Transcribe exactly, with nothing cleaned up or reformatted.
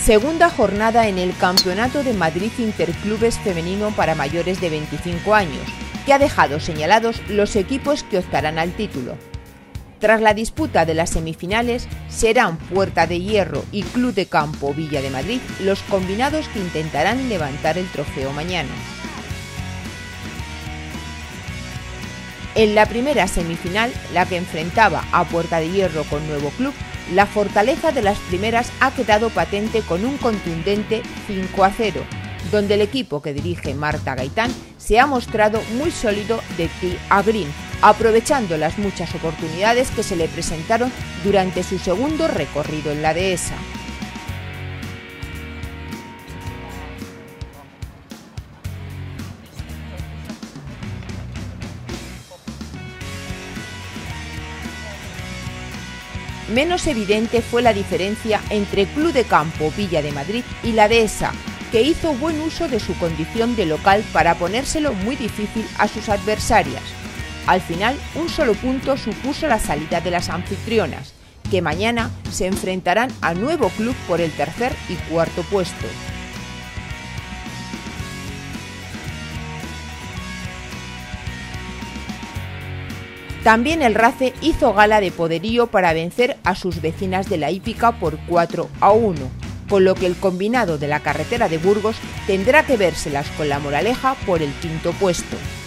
Segunda jornada en el Campeonato de Madrid Interclubes Femenino para mayores de veinticinco años, que ha dejado señalados los equipos que optarán al título. Tras la disputa de las semifinales, serán Puerta de Hierro y Club de Campo Villa de Madrid los combinados que intentarán levantar el trofeo mañana. En la primera semifinal, la que enfrentaba a Puerta de Hierro con Nuevo Club, la fortaleza de las primeras ha quedado patente con un contundente cinco a cero, donde el equipo que dirige Marta Gaitán se ha mostrado muy sólido de tee a green, aprovechando las muchas oportunidades que se le presentaron durante su segundo recorrido en la dehesa. Menos evidente fue la diferencia entre Club de Campo Villa de Madrid y la dehesa, que hizo buen uso de su condición de local para ponérselo muy difícil a sus adversarias. Al final, un solo punto supuso la salida de las anfitrionas, que mañana se enfrentarán a Nuevo Club por el tercer y cuarto puesto. También el Race hizo gala de poderío para vencer a sus vecinas de la Hípica por cuatro a uno, con lo que el combinado de la carretera de Burgos tendrá que vérselas con La Moraleja por el quinto puesto.